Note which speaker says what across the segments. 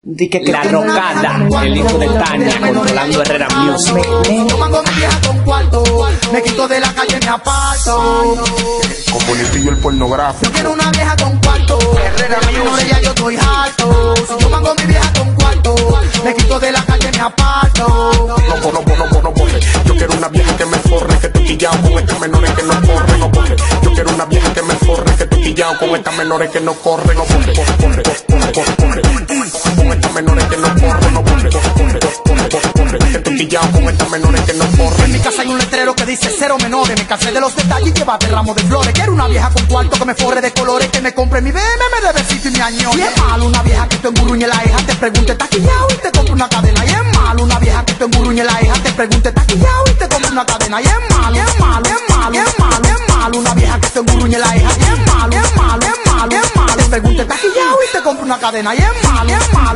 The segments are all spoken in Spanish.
Speaker 1: La Rocada, el hijo de Tania, controlando Herrera Music.
Speaker 2: Yo mando mi vieja con cuarto, me quito de la calle, me aparto.
Speaker 3: Con Bonitillo el pornográfico.
Speaker 2: Yo quiero una vieja con cuarto, Herrera Music, ya yo estoy harto. Si yo mando mi vieja con cuarto, me quito de la calle, me aparto.
Speaker 3: No corre. Yo quiero una vieja que me forre, que tú quillao con estas menores que no corre, no corre. Yo quiero una vieja que me forre, que tú quillao con estas menores que no corre, no corre. Con estas menores que no corre, no corre. Que tú quillao con estas menores que no corre.
Speaker 2: En mi casa hay un letrero que dice cero menores. Me cansé de los detalles y llévate ramo de flores. Quiero una vieja con cuarto que me forre de colores, que me compre mi BM, me dé besito y mi año. Y es malo una vieja que te engurruñe la hija, te pregunte taquillao y te compre una cadena. Y es malo una vieja que te engurruñe la hija, te pregunte taquillao y te compre una cadena. Y es malo una vieja que te engurruñe la hija. Y es malo te pregunte taquillao y te compre una cadena. Y es malo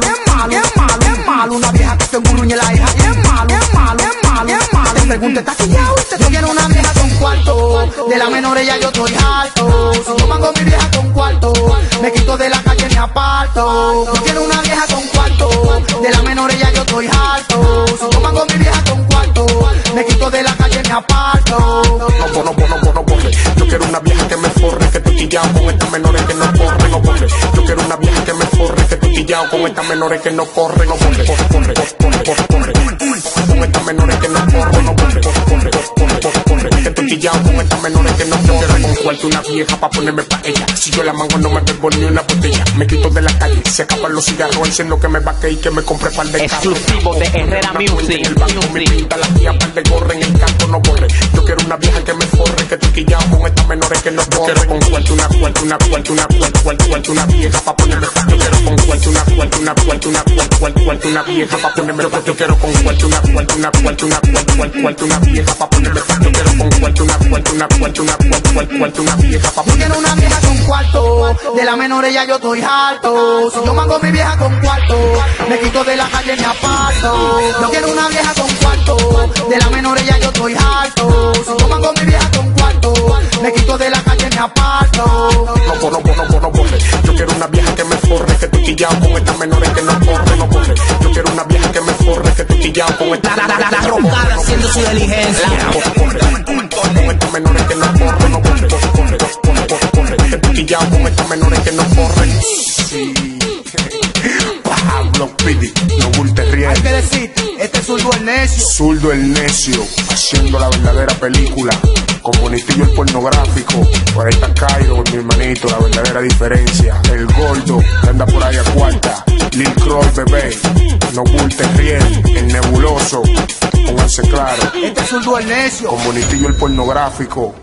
Speaker 2: una vieja que te engurruñe la hija. Y es malo te pregunte taquillao y te compre. Yo quiero una vieja con cuarto, de la menores ya yo estoy harto. Si yo mango mi vieja con cuarto, me quito de la calle, me aparto. Yo quiero una vieja con cuarto, de la menores ya yo estoy harto. Si yo mango mi vieja con cuarto, me quito de la calle, me aparto.
Speaker 3: No corre. Yo quiero una vieja que me forre, que tú quillao con estas menores que no corre, no corre. Yo quiero una vieja que me forre, que tú quillao con estas menores que no corre, no corre. Con estas menores que no corre, no corre. Que tú quillao con estas menores que no corre. Con cuarto una vieja pa' ponerme pa' ella. Si yo la mango no me bebo ni una botella. Me quito de la calle, se acaban los cigarros, enciendo que me vaque y que me compre par de carros.
Speaker 1: Exclusivo de Herrera Music.
Speaker 3: En el banco me pinta la tía par de gorre, en el canto no corre. Yo quiero una vieja que me forre, que tú quillao con estas menores que no corre. Quiero con cuarto una vieja pa' ponerme pa' yo quiero con cuarto una vieja pa' ponerme pa' yo quiero con cuarto una vieja pa' ponerme pa' yo quiero con cuarto una vieja pa'
Speaker 2: Yo quiero una vieja con cuarto, de la menores ya yo estoy harto. Si yo mango mi vieja con cuarto, me quito de la calle, me aparto. Yo quiero una vieja con cuarto, de la menores ya yo estoy harto. Si yo mango mi vieja con cuarto, me quito de la calle, me aparto.
Speaker 3: No corre. Yo quiero una vieja que me forre, que tú quillao con estas menores que no corre, no corre. Yo quiero una vieja que me forre, que tú quillao con estas menores
Speaker 1: La Rocada haciendo su diligencia.
Speaker 3: con estas menores que no corre, no corre. Que tú quillao con estas menores que no corren. Sí. Pablo Pidi, no Bull Terrier.
Speaker 2: Hay que decir, este es Zurdo el necio.
Speaker 3: Zurdo el necio, haciendo la verdadera película. Con Bonitillo el pornográfico. Por ahí está Cairo, mi hermanito, la verdadera diferencia. El gordo, que anda por ahí a cuarta. Lil Croy, bebé. No Bull Terrier, el nebuloso. Pónganse claro.
Speaker 2: Este es Zurdo el necio.
Speaker 3: Con Bonitillo el pornográfico.